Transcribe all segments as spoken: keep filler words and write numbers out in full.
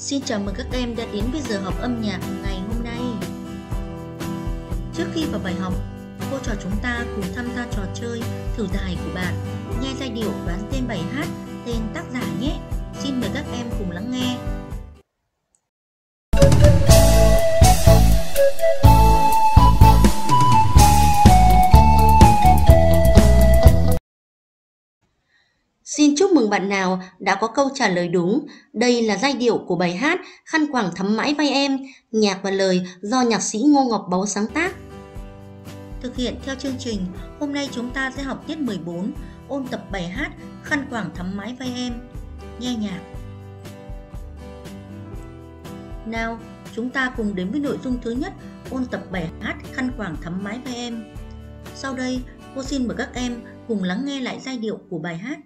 Xin chào mừng các em đã đến với giờ học âm nhạc ngày hôm nay. Trước khi vào bài học, cô trò chúng ta cùng tham gia trò chơi thử tài của bạn, nghe giai điệu đoán tên bài hát, tên tác giả nhé. Xin mời các em cùng lắng nghe. Xin chúc mừng bạn nào đã có câu trả lời đúng. Đây là giai điệu của bài hát Khăn quàng thắm mãi vai em, nhạc và lời do nhạc sĩ Ngô Ngọc Báu sáng tác. Thực hiện theo chương trình, hôm nay chúng ta sẽ học tiết mười bốn, ôn tập bài hát Khăn quàng thắm mãi vai em. Nghe nhạc. Nào, chúng ta cùng đến với nội dung thứ nhất, ôn tập bài hát Khăn quàng thắm mãi vai em. Sau đây, cô xin mời các em cùng lắng nghe lại giai điệu của bài hát.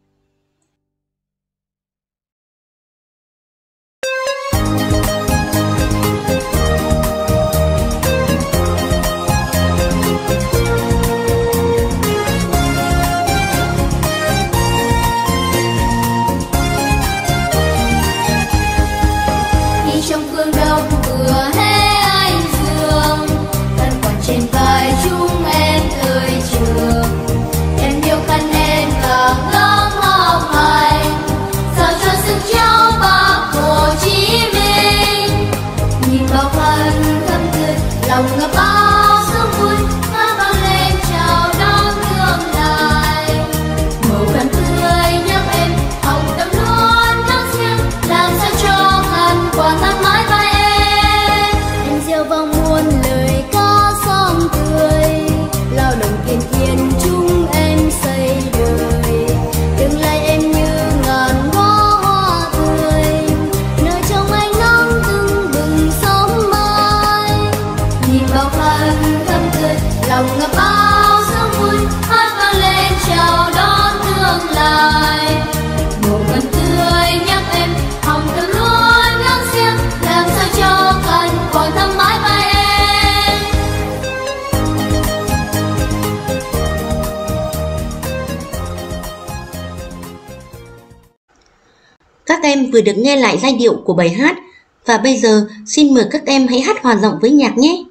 Lòng ngập bao sương vui, hát vang lên chào đón tương lai. Màu khăn tươi nhắc em học tập luôn nắng riêng, làm sao cho khăn quàng thắm mãi vai em. Em gieo vào muôn lời ca xóm tươi, lao động kiên kiên chung em xây đời. Tương lai em như ngàn hoa hoa tươi, nơi trong ánh nắng tưng bừng sớm mai. Nhìn bao khăn thắm tươi, lòng ngập bao sương vui, hát vang lên chào đón tương lai. Màu khăn tươi nhắc em học tập luôn nắng riêng, làm sao cho khăn quàng thắm mãi vai em. Các em vừa được nghe lại giai điệu của bài hát và bây giờ xin mời các em hãy hát hòa giọng với nhạc nhé.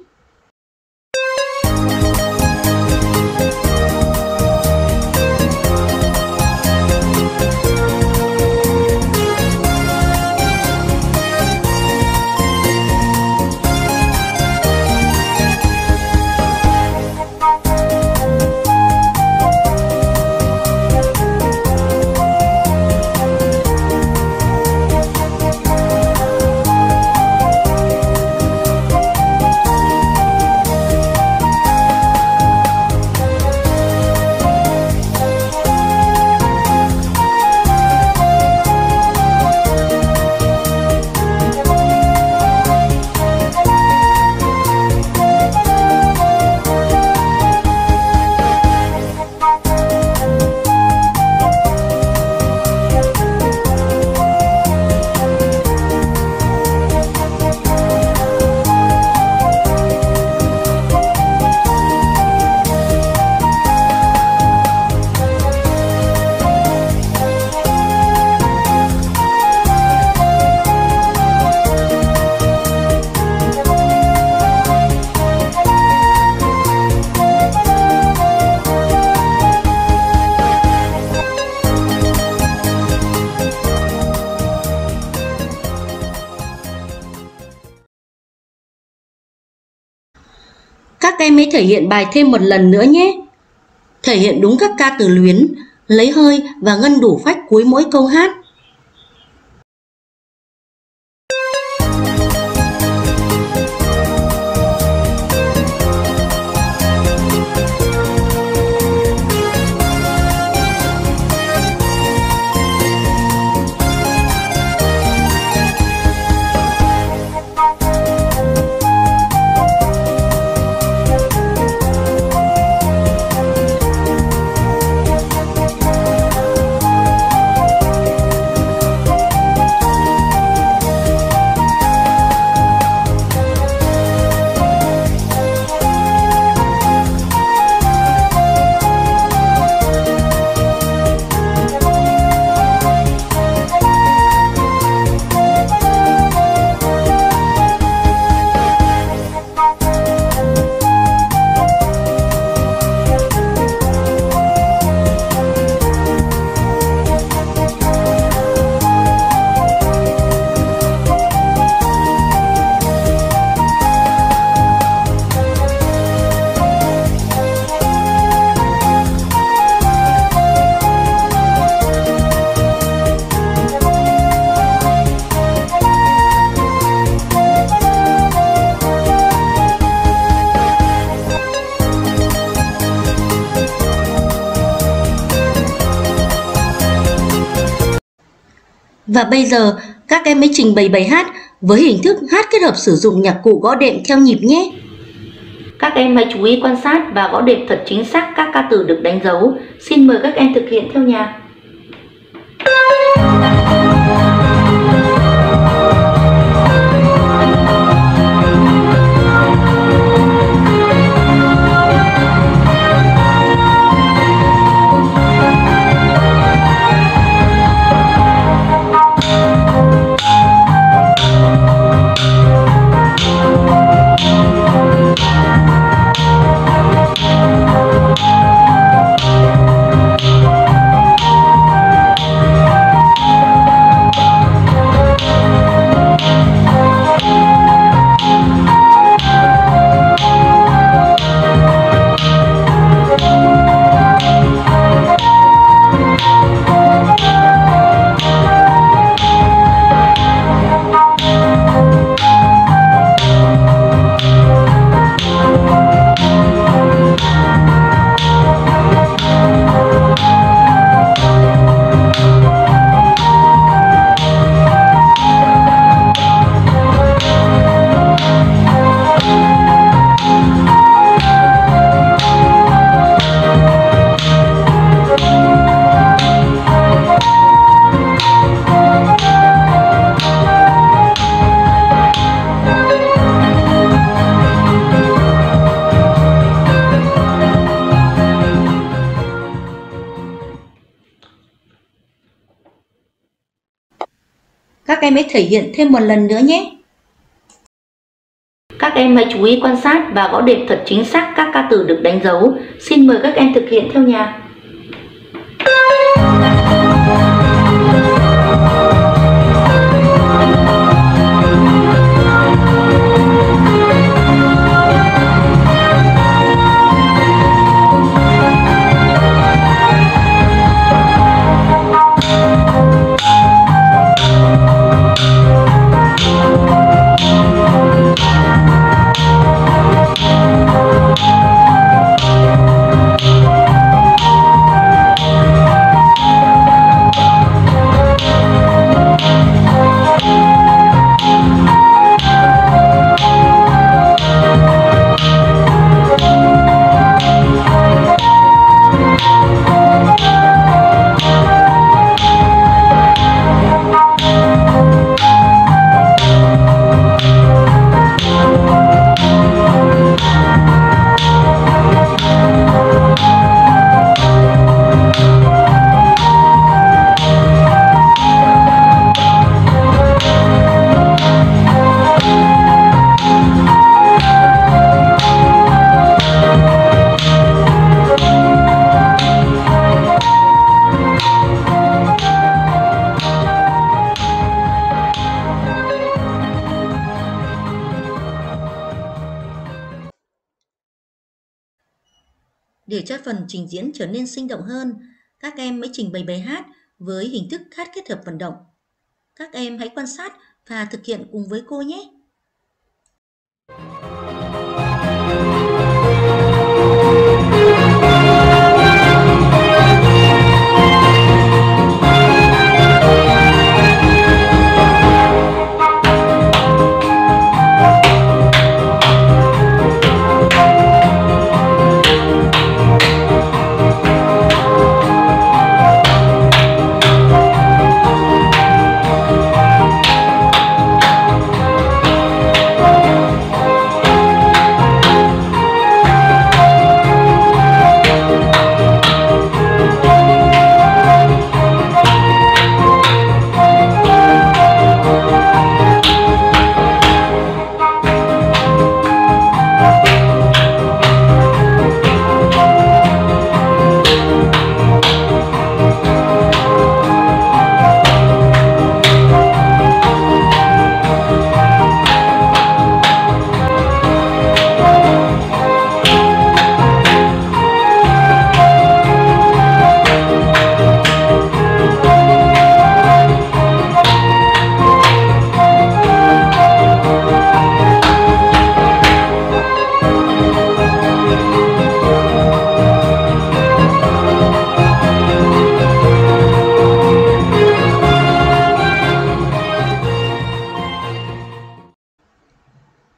Các em hãy thể hiện bài thêm một lần nữa nhé. Thể hiện đúng các ca từ luyến, lấy hơi và ngân đủ phách cuối mỗi câu hát. Và bây giờ các em mới trình bày bài hát với hình thức hát kết hợp sử dụng nhạc cụ gõ đệm theo nhịp nhé. Các em hãy chú ý quan sát và gõ đệm thật chính xác các ca từ được đánh dấu. Xin mời các em thực hiện theo nhạc. Các em hãy thể hiện thêm một lần nữa nhé. Các em hãy chú ý quan sát và gõ đệm thật chính xác các ca từ được đánh dấu. Xin mời các em thực hiện theo nhạc. Để cho phần trình diễn trở nên sinh động hơn, các em hãy trình bày bài hát với hình thức hát kết hợp vận động. Các em hãy quan sát và thực hiện cùng với cô nhé.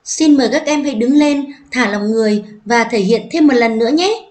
Xin mời các em hãy đứng lên, thả lỏng người và thể hiện thêm một lần nữa nhé.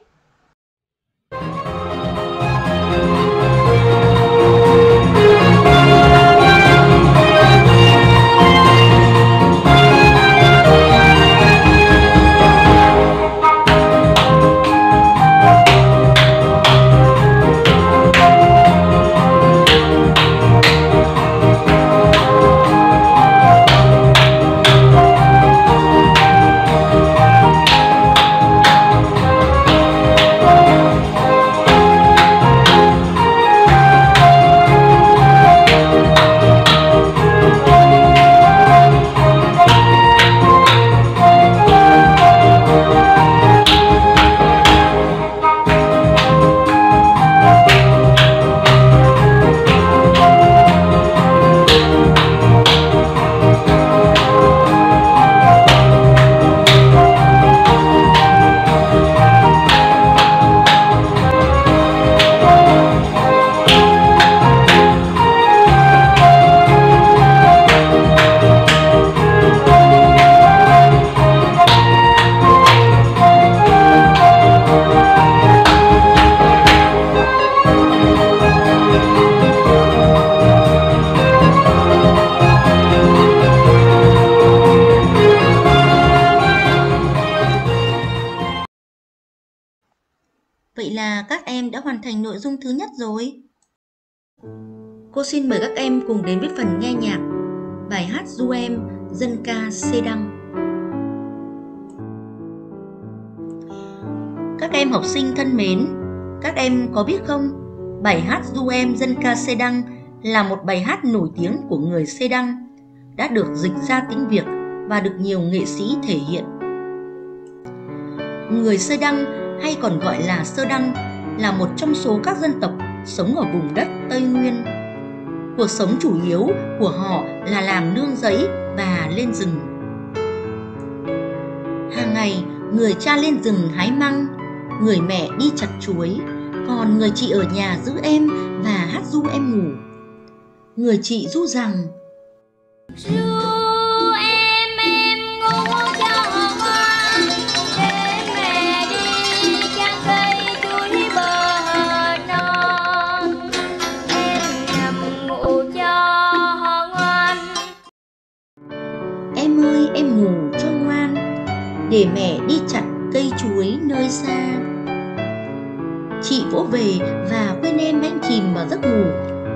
Vậy là các em đã hoàn thành nội dung thứ nhất rồi. Cô xin mời các em cùng đến với phần nghe nhạc bài hát Du Em dân ca Xê Đăng. Các em học sinh thân mến, các em có biết không, bài hát Du Em dân ca Xê Đăng là một bài hát nổi tiếng của người Xê Đăng, đã được dịch ra tiếng Việt và được nhiều nghệ sĩ thể hiện. Người Xê Đăng hay còn gọi là Sơ Đăng là một trong số các dân tộc sống ở vùng đất Tây Nguyên. Cuộc sống chủ yếu của họ là làm nương rẫy và lên rừng. Hàng ngày, người cha lên rừng hái măng, người mẹ đi chặt chuối, còn người chị ở nhà giữ em và hát ru em ngủ. Người chị ru rằng: Ru em em ngủ cho ngoan, để mẹ đi chặt cây chuối bờ non. Em nằm ngủ cho ngoan. Em ơi em ngủ cho ngoan, để mẹ đi chặt cây chuối nơi xa. Chị vỗ về và quên em hãnh chìm vào giấc ngủ.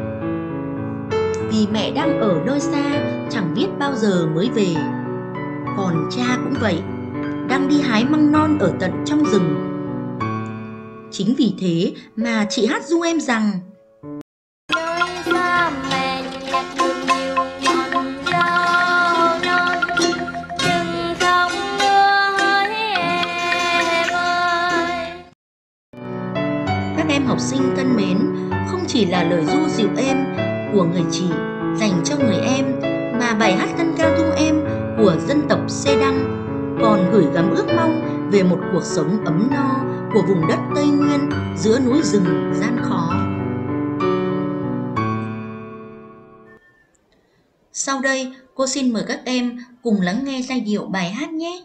Vì mẹ đang ở nơi xa, chẳng biết bao giờ mới về. Còn cha cũng vậy, đang đi hái măng non ở tận trong rừng. Chính vì thế mà chị hát ru em rằng: Nơi xa mẹ nhặt được nhiều ngọn rau non, đừng khóc nữa hỡi em ơi. Các em học sinh thân mến, không chỉ là lời ru dịu êm của người chị dành cho người em, mà bài hát dân ca Du Em của dân tộc Xê Đăng còn gửi gắm ước mong về một cuộc sống ấm no của vùng đất Tây Nguyên giữa núi rừng gian khó. Sau đây, cô xin mời các em cùng lắng nghe giai điệu bài hát nhé.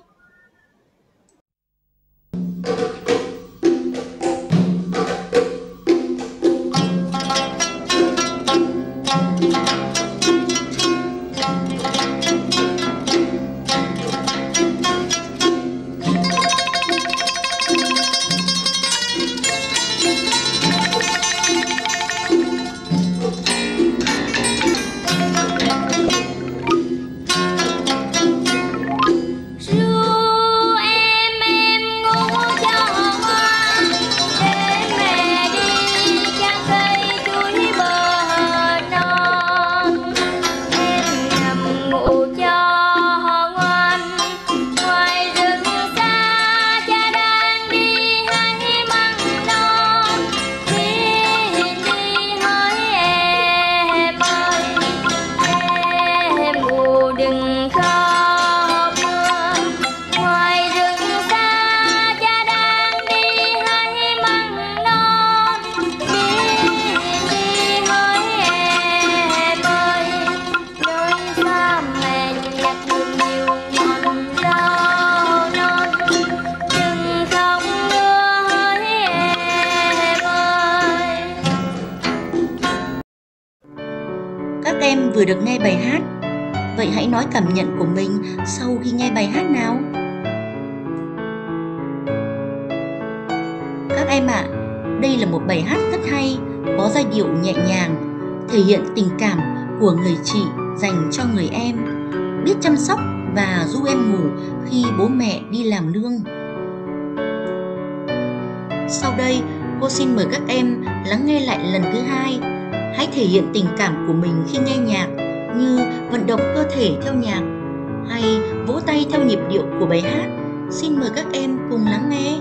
Ru em em ngủ cho vừa được nghe bài hát. Vậy hãy nói cảm nhận của mình sau khi nghe bài hát nào. Các em ạ, à, đây là một bài hát rất hay, có giai điệu nhẹ nhàng, thể hiện tình cảm của người chị dành cho người em, biết chăm sóc và giúp em ngủ khi bố mẹ đi làm nương. Sau đây, cô xin mời các em lắng nghe lại lần thứ hai. Hãy thể hiện tình cảm của mình khi nghe nhạc, như vận động cơ thể theo nhạc hay vỗ tay theo nhịp điệu của bài hát. Xin mời các em cùng lắng nghe.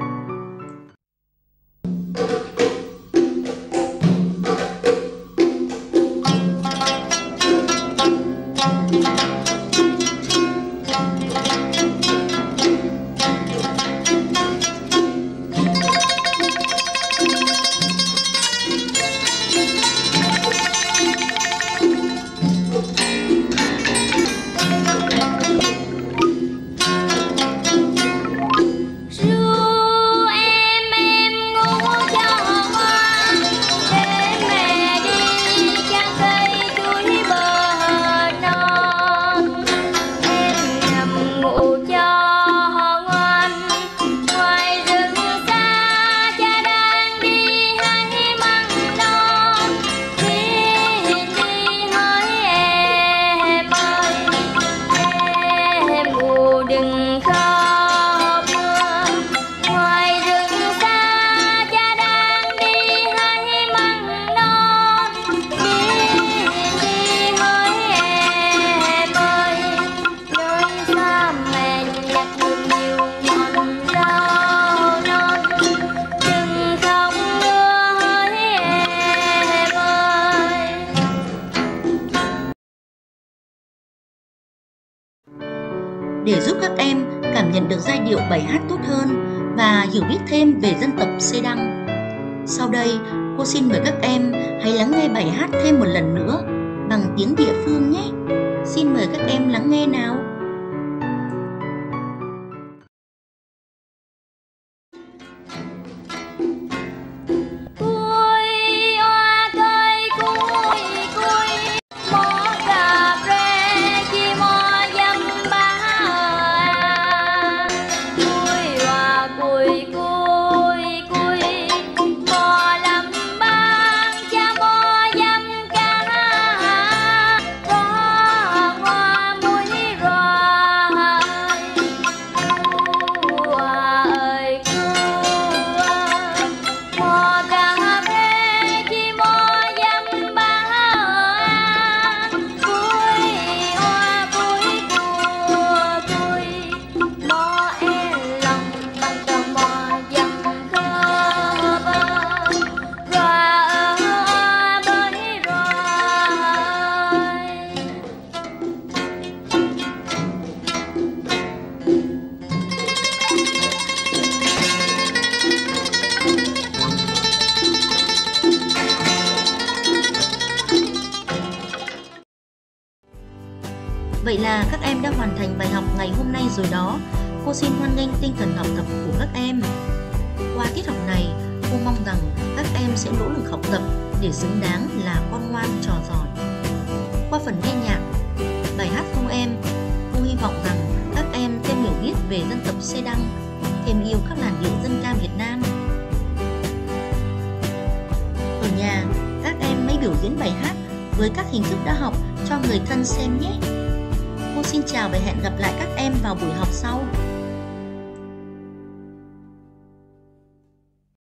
Để giúp các em cảm nhận được giai điệu bài hát tốt hơn và hiểu biết thêm về dân tộc Xê Đăng, sau đây cô xin mời các em hãy lắng nghe bài hát thêm một lần nữa bằng tiếng địa phương nhé. Xin mời các em lắng nghe nào. Vậy là các em đã hoàn thành bài học ngày hôm nay rồi đó. Cô xin hoan nghênh tinh thần học tập của các em. Qua tiết học này, cô mong rằng các em sẽ nỗ lực học tập để xứng đáng là con ngoan trò giỏi. Qua phần nghe nhạc, bài hát Không Em, cô hy vọng rằng các em thêm hiểu biết về dân tộc Xê Đăng, thêm yêu các làn điệu dân ca Việt Nam. Ở nhà, các em hãy biểu diễn bài hát với các hình thức đã học cho người thân xem nhé. Cô xin chào và hẹn gặp lại các em vào buổi học sau.